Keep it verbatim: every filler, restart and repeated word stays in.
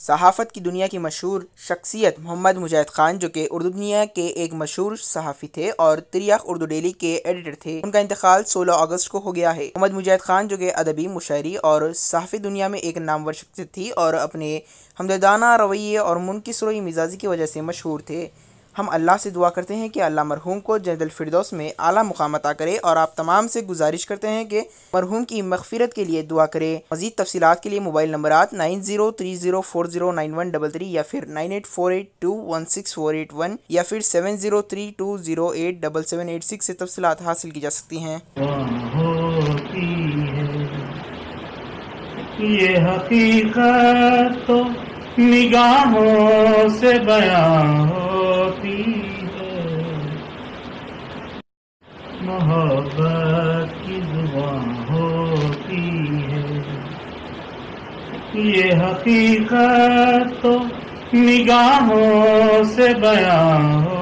सहाफ़त की दुनिया की मशहूर शख्सियत मोहम्मद मुजाहिद खान, जो कि उर्दू दुनिया के एक मशहूर सहाफ़ी थे और तिरयाख उर्दू डेली के एडिटर थे, उनका इंतकाल सोलह अगस्त को हो गया है। मोहम्मद मुजाहिद खान जो कि अदबी, मुशायरी और सहाफ़ी दुनिया में एक नामवर शख्सियत थी और अपने हमदर्दाना रवैये और मुनकिसर मिजाजी की वजह से मशहूर थे। हम अल्लाह से दुआ करते हैं कि अल्लाह मरहूम को जन्नतुल फिरदौस में आला मुकाम अता करे और आप तमाम से गुजारिश करते हैं कि मरहूम की मग़फ़िरत के लिए दुआ करें। मज़ीद तफ़सीलात के लिए मोबाइल नंबरात nine zero three zero four zero nine one three three या फिर nine eight four eight two one six four eight one या फिर seven zero three two zero eight seven seven eight six से तफ़सीलात हासिल की जा सकती हैं। ये हकीकत तो निगाहों से बयां होती है, मोहब्बत की जुबान होती है। ये हकीकत तो निगाहों से बयां